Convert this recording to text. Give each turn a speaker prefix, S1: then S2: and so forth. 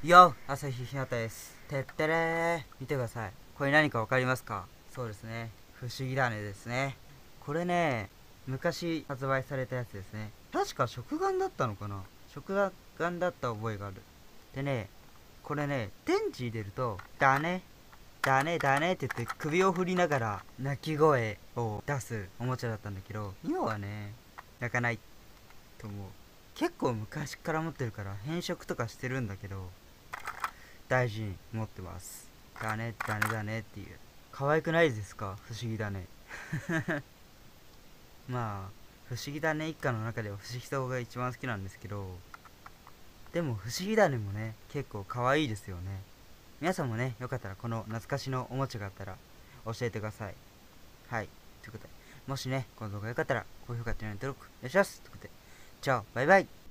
S1: よっ朝日ひなたです。てってれー。見てください。これ何かわかりますか？そうですね。不思議種ですね。これね、昔発売されたやつですね。確か食玩だったのかな。食玩だった覚えがある。でね、これね、電池入れると、だね、だねだねって言って首を振りながら鳴き声を出すおもちゃだったんだけど、今はね、鳴かないと思う。結構昔から持ってるから変色とかしてるんだけど、大事に持ってます。だねだねだねっていう。可愛くないですか？不思議だね。まあ不思議だね一家の中では不思議そうが一番好きなんですけど、でも不思議だねもね結構可愛いですよね。皆さんもねよかったらこの懐かしのおもちゃがあったら教えてください。はい、ということで、もしねこの動画よかったら高評価、チャンネル登録お願いします。ということで、じゃあバイバイ。